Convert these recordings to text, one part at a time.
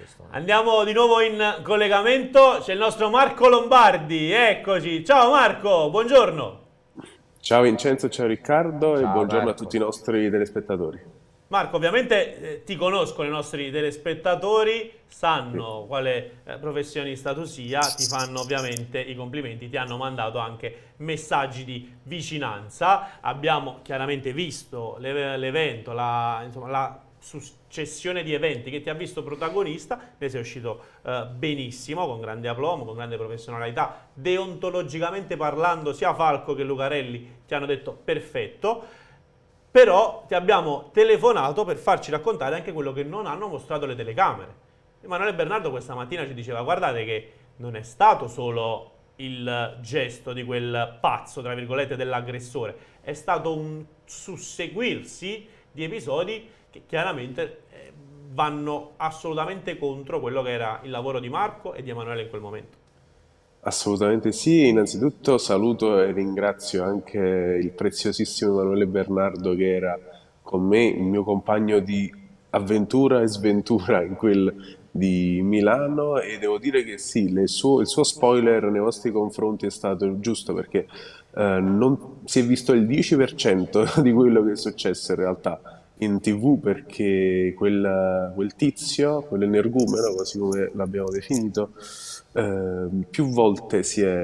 Andiamo di nuovo in collegamento, c'è il nostro Marco Lombardi, eccoci. Ciao Marco, buongiorno. Ciao Vincenzo, ciao Riccardo e Ciao buongiorno a tutti i Marco. nostri telespettatori. Marco, ovviamente ti conoscono i nostri telespettatori, Sì. sanno quale professionista tu sia, ti fanno ovviamente i complimenti, ti hanno mandato anche messaggi di vicinanza. Abbiamo chiaramente visto l'evento, insomma, la successione di eventi che ti ha visto protagonista, ne sei uscito benissimo, con grande aplomb, con grande professionalità, deontologicamente parlando, sia Falco che Lucarelli ti hanno detto perfetto. Però ti abbiamo telefonato per farci raccontare anche quello che non hanno mostrato le telecamere. Emanuele Bernardo questa mattina ci diceva: guardate che non è stato solo il gesto di quel pazzo, tra virgolette, dell'aggressore, è stato un susseguirsi di episodi che chiaramente vanno assolutamente contro quello che era il lavoro di Marco e di Emanuele in quel momento. Assolutamente sì, innanzitutto saluto e ringrazio anche il preziosissimo Emanuele Bernardo che era con me, il mio compagno di avventura e sventura in quel di Milano e devo dire che sì, il suo spoiler nei vostri confronti è stato giusto perché non si è visto il 10% di quello che è successo in realtà in TV perché quel tizio, quell'energumeno, così come l'abbiamo definito, più volte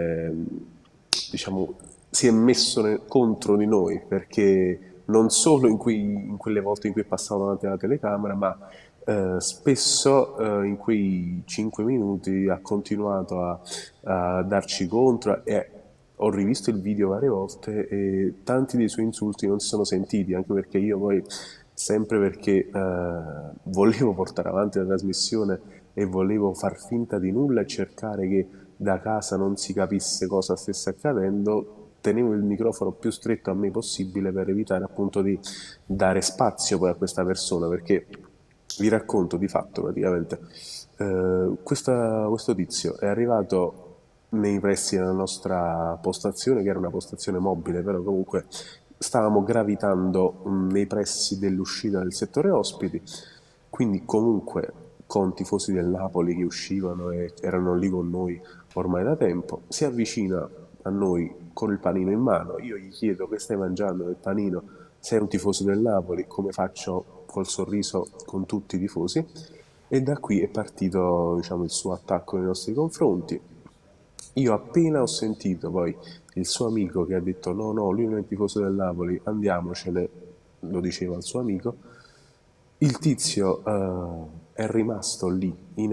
diciamo, si è messo contro di noi perché non solo in quelle volte in cui passava davanti alla telecamera, ma spesso in quei 5 minuti ha continuato a darci contro e ho rivisto il video varie volte e tanti dei suoi insulti non si sono sentiti, anche perché io poi, sempre perché volevo portare avanti la trasmissione e volevo far finta di nulla e cercare che da casa non si capisse cosa stesse accadendo, tenevo il microfono più stretto a me possibile per evitare appunto di dare spazio poi a questa persona, perché vi racconto di fatto praticamente, questo tizio è arrivato nei pressi della nostra postazione, che era una postazione mobile, però comunque stavamo gravitando nei pressi dell'uscita del settore ospiti, quindi comunque con tifosi del Napoli che uscivano e erano lì con noi ormai da tempo, si avvicina a noi con il panino in mano, io gli chiedo che stai mangiando del panino, sei un tifoso del Napoli, come faccio col sorriso con tutti i tifosi, e da qui è partito, diciamo, il suo attacco nei nostri confronti. Io appena ho sentito poi il suo amico che ha detto no, no, lui non è tifoso del Napoli, andiamocene, lo diceva al suo amico, il tizio è rimasto lì,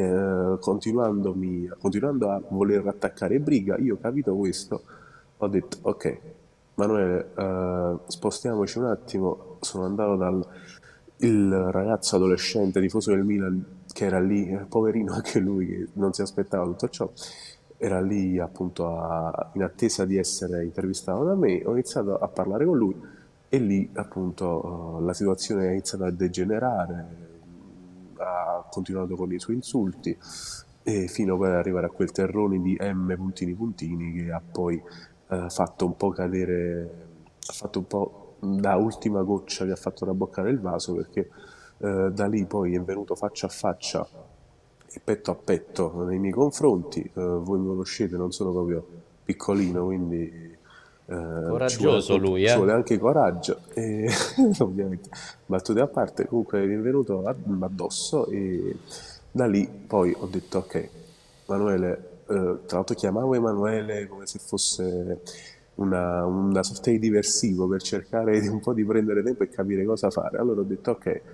continuando a voler attaccare Briga. Io, capito questo, ho detto ok, Manuele, spostiamoci un attimo. Sono andato dal il ragazzo adolescente tifoso del Milan che era lì, poverino anche lui, che non si aspettava tutto ciò, era lì appunto in attesa di essere intervistato da me. Ho iniziato a parlare con lui e lì appunto la situazione è iniziata a degenerare, ha continuato con i suoi insulti e fino poi ad arrivare a quel terrone di M puntini puntini che ha poi fatto un po' cadere, ha fatto un po' da ultima goccia che ha fatto traboccare il vaso perché da lì poi è venuto faccia a faccia e petto a petto nei miei confronti. Voi mi conoscete, non sono proprio piccolino, quindi Coraggioso lui, ci eh? vuole anche coraggio. E ovviamente, battute a parte, comunque mi è venuto addosso e da lì poi ho detto ok, Emanuele, tra l'altro chiamavo Emanuele come se fosse una sorta di diversivo per cercare di un po' di prendere tempo e capire cosa fare. Allora ho detto ok,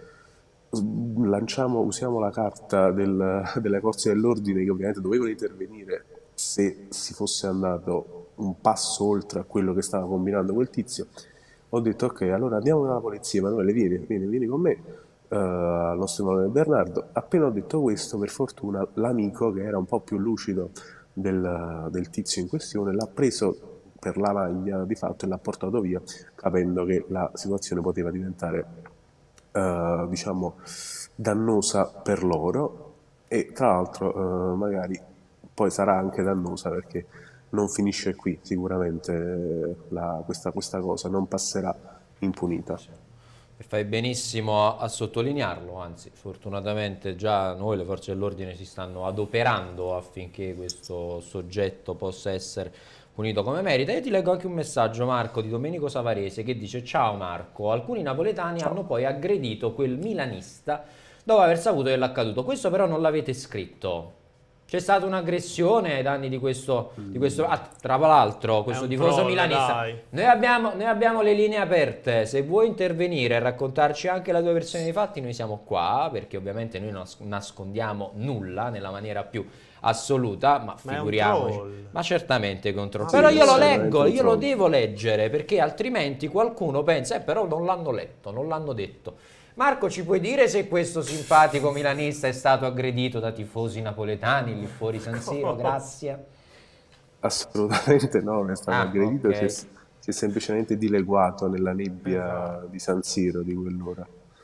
usiamo la carta delle forze dell'ordine che ovviamente dovevano intervenire se si fosse andato un passo oltre a quello che stava combinando quel tizio. Ho detto ok, allora andiamo dalla polizia, Emanuele, vieni con me, al nostro Emanuele Bernardo. Appena ho detto questo, per fortuna, l'amico che era un po' più lucido del tizio in questione l'ha preso per la maglia di fatto e l'ha portato via, capendo che la situazione poteva diventare diciamo, dannosa per loro e tra l'altro magari poi sarà anche dannosa perché non finisce qui, sicuramente questa cosa non passerà impunita. E fai benissimo a sottolinearlo, anzi, fortunatamente già noi, le forze dell'ordine, si stanno adoperando affinché questo soggetto possa essere punito come merita. Io ti leggo anche un messaggio, Marco, di Domenico Savarese, che dice: ciao Marco, alcuni napoletani hanno poi aggredito quel milanista dopo aver saputo dell'accaduto. Questo però non l'avete scritto. C'è stata un'aggressione ai danni di questo tra l'altro, questo tifoso milanista. Noi abbiamo le linee aperte. Se vuoi intervenire e raccontarci anche la tua versione dei fatti, noi siamo qua, perché ovviamente noi non nascondiamo nulla nella maniera più assoluta, ma figuriamoci. Ma certamente controllo. Però io lo leggo, io lo devo leggere, perché altrimenti qualcuno pensa, però non l'hanno letto, non l'hanno detto. Marco, ci puoi dire se questo simpatico milanista è stato aggredito da tifosi napoletani lì fuori San Siro? Grazie. Assolutamente no, non è stato aggredito, okay. si è semplicemente dileguato nella nebbia di San Siro di quell'ora.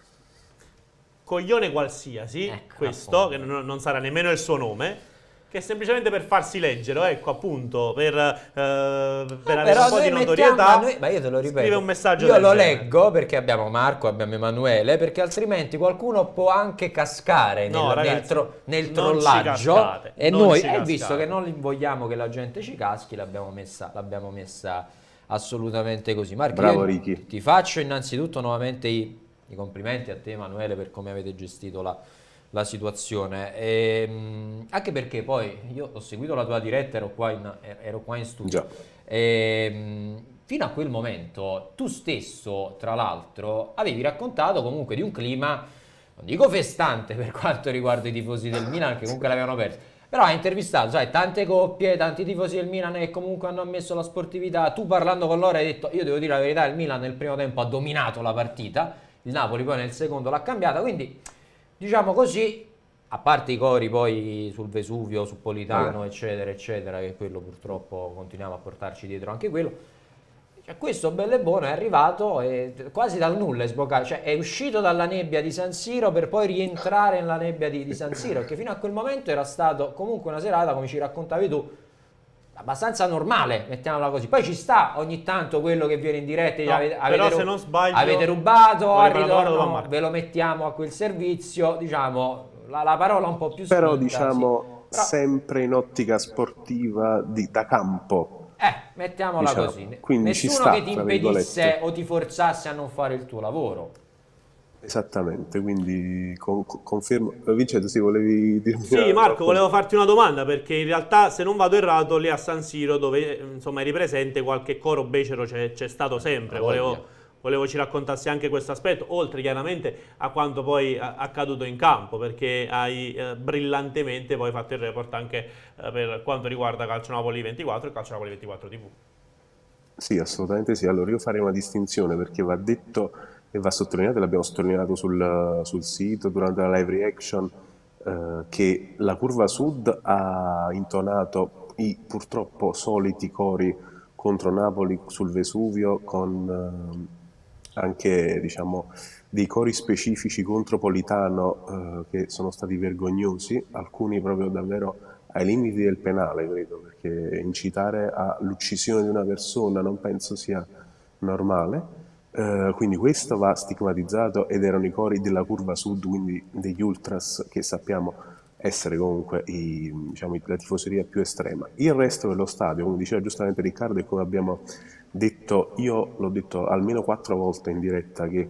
Coglione qualsiasi, ecco, questo, che non sarà nemmeno il suo nome, che è semplicemente per farsi leggere, ecco, appunto, per avere un po' di notorietà. Ma io te lo ripeto, scrive un messaggio io lo leggo perché abbiamo Marco, abbiamo Emanuele, perché altrimenti qualcuno può anche cascare nel trollaggio, e noi, visto che non vogliamo che la gente ci caschi, l'abbiamo messa assolutamente così. Marco, bravo Ricky. Ti faccio innanzitutto nuovamente i complimenti a te, Emanuele, per come avete gestito la situazione, anche perché poi io ho seguito la tua diretta, ero qua in studio. Fino a quel momento tu stesso, tra l'altro, avevi raccontato comunque di un clima, non dico festante per quanto riguarda i tifosi del Milan, che comunque l'avevano perso, però hai intervistato, sai, tante coppie, tanti tifosi del Milan che comunque hanno ammesso la sportività. Tu, parlando con loro, hai detto: io devo dire la verità, il Milan nel primo tempo ha dominato la partita, il Napoli poi nel secondo l'ha cambiata, quindi diciamo così, a parte i cori poi sul Vesuvio, su Politano, eccetera, eccetera, che quello purtroppo continuiamo a portarci dietro anche quello. Cioè, questo bello e buono è arrivato quasi dal nulla, è sboccato, cioè è uscito dalla nebbia di San Siro per poi rientrare nella nebbia di San Siro, perché fino a quel momento era stato comunque una serata, come ci raccontavi tu, abbastanza normale, mettiamola così. Poi ci sta ogni tanto quello che viene in diretta e però se non sbaglio, avete rubato, al ritorno ve lo mettiamo a quel servizio, diciamo la parola un po' più spinta, però diciamo sì. Sempre in ottica sportiva da campo, mettiamola così. Quindi nessuno che ti impedisse o ti forzasse a non fare il tuo lavoro. Esattamente, quindi confermo. Vincenzo, sì, volevi dirmi? Sì, Marco, volevo farti una domanda, perché in realtà, se non vado errato, lì a San Siro, dove insomma eri presente, qualche coro becero c'è stato sempre. Volevo ci raccontassi anche questo aspetto, oltre chiaramente a quanto poi accaduto in campo, perché hai brillantemente poi fatto il report anche per quanto riguarda Calcio Napoli 24 e Calcio Napoli 24 TV. Sì, assolutamente sì. Allora io farei una distinzione, perché va detto e va sottolineato, l'abbiamo sottolineato sul sito durante la live reaction, che la Curva Sud ha intonato i purtroppo soliti cori contro Napoli sul Vesuvio, con anche, diciamo, dei cori specifici contro Politano che sono stati vergognosi, alcuni proprio davvero ai limiti del penale, credo, perché incitare all'uccisione di una persona non penso sia normale. Quindi questo va stigmatizzato, ed erano i cori della Curva Sud, quindi degli ultras, che sappiamo essere comunque la tifoseria più estrema. Il resto dello stadio, come diceva giustamente Riccardo, e come abbiamo detto, io l'ho detto almeno 4 volte in diretta, che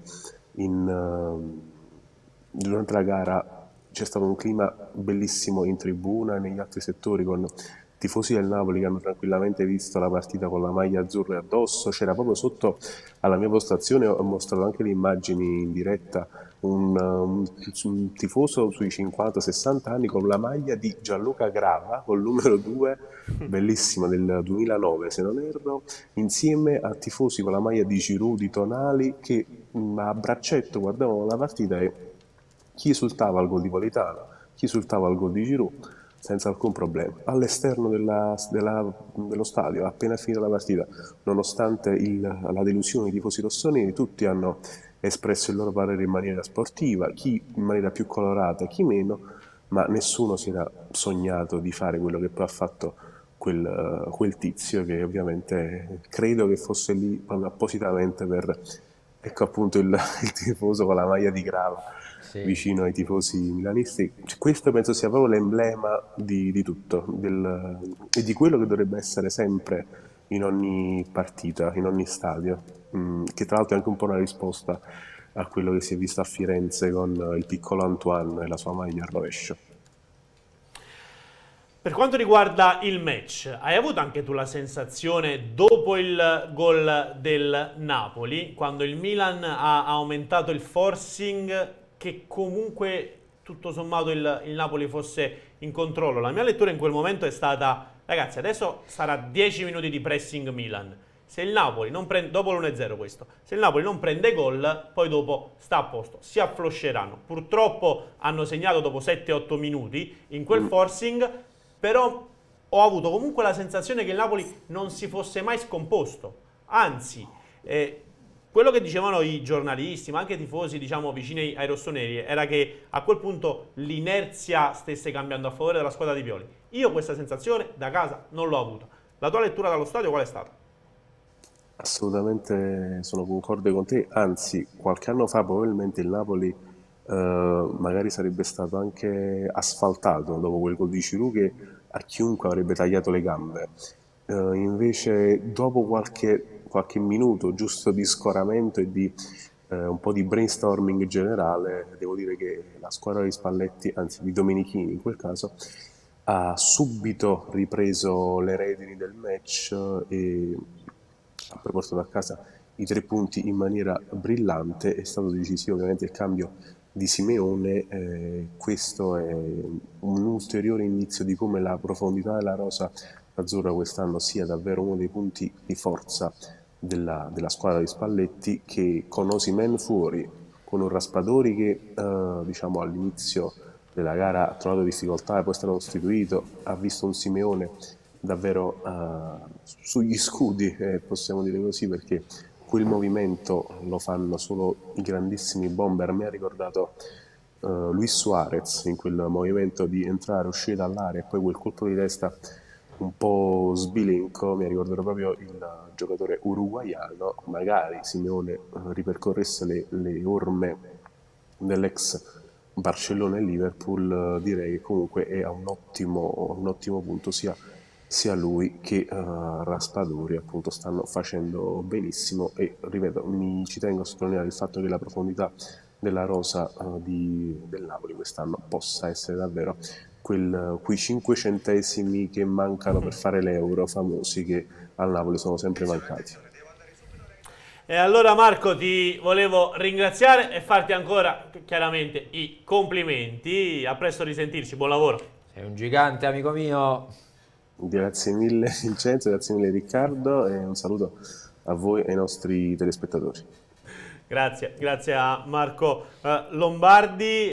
durante la gara c'è stato un clima bellissimo in tribuna e negli altri settori, con tifosi del Napoli che hanno tranquillamente visto la partita con la maglia azzurra addosso. C'era proprio sotto alla mia postazione, ho mostrato anche le immagini in diretta, un tifoso sui 50-60 anni con la maglia di Gianluca Grava, col numero 2, bellissima, del 2009 se non erro, insieme a tifosi con la maglia di Giroud, di Tonali, che a braccetto guardavano la partita, e chi esultava al gol di Politano, chi esultava al gol di Giroud, senza alcun problema. All'esterno dello stadio, appena finita la partita, nonostante la delusione dei tifosi rossoneri, tutti hanno espresso il loro parere in maniera sportiva, chi in maniera più colorata, chi meno, ma nessuno si era sognato di fare quello che poi ha fatto quel tizio, che ovviamente credo che fosse lì proprio appositamente per ecco appunto il tifoso con la maglia di Grava Sì. vicino ai tifosi milanisti. Cioè, questo penso sia proprio l'emblema di tutto e di quello che dovrebbe essere sempre in ogni partita, in ogni stadio. Che tra l'altro è anche un po' una risposta a quello che si è visto a Firenze con il piccolo Antoine e la sua maglia al rovescio. Per quanto riguarda il match, hai avuto anche tu la sensazione dopo il gol del Napoli, quando il Milan ha aumentato il forcing, che comunque tutto sommato il Napoli fosse in controllo? La mia lettura in quel momento è stata, ragazzi, adesso sarà 10 minuti di pressing Milan. Se il Napoli non prende, dopo l'1-0 questo, se il Napoli non prende gol, poi dopo sta a posto, si afflosceranno. Purtroppo hanno segnato dopo 7-8 minuti in quel Mm. forcing, però ho avuto comunque la sensazione che il Napoli non si fosse mai scomposto. Anzi, quello che dicevano i giornalisti, ma anche i tifosi, diciamo, vicini ai rossoneri, era che a quel punto l'inerzia stesse cambiando a favore della squadra di Pioli. Io questa sensazione da casa non l'ho avuta. La tua lettura dallo stadio qual è stata? Assolutamente sono concorde con te, anzi qualche anno fa probabilmente il Napoli magari sarebbe stato anche asfaltato dopo quel gol di Giroud che a chiunque avrebbe tagliato le gambe. Invece dopo qualche minuto giusto di scoramento e di un po' di brainstorming generale, devo dire che la squadra di Spalletti, anzi di Domenichini in quel caso, ha subito ripreso le redini del match e ha poi portato a casa i 3 punti in maniera brillante. È stato decisivo ovviamente il cambio di Simeone, questo è un ulteriore indizio di come la profondità della rosa azzurra quest'anno sia davvero uno dei punti di forza della squadra di Spalletti, che con Osimhen fuori, con un Raspadori che diciamo all'inizio della gara ha trovato difficoltà e poi è stato sostituito, ha visto un Simeone davvero sugli scudi, possiamo dire così, perché quel movimento lo fanno solo i grandissimi bomber. Mi ha ricordato Luis Suarez in quel movimento di entrare, uscire dall'area e poi quel colpo di testa un po' sbilenco, mi ricorderò proprio il giocatore uruguaiano. Magari Simeone ripercorresse le orme dell'ex Barcellona e Liverpool, direi che comunque è a un ottimo punto sia lui che Raspadori appunto stanno facendo benissimo e ripeto, ci tengo a sottolineare il fatto che la profondità della rosa del Napoli quest'anno possa essere davvero quei 5 centesimi che mancano per fare l'euro famosi che al Napoli sono sempre mancati. E allora Marco ti volevo ringraziare e farti ancora chiaramente i complimenti. A presto risentirci, buon lavoro. Sei un gigante, amico mio. Grazie mille Vincenzo, grazie mille Riccardo e un saluto a voi e ai nostri telespettatori. Grazie a Marco Lombardi.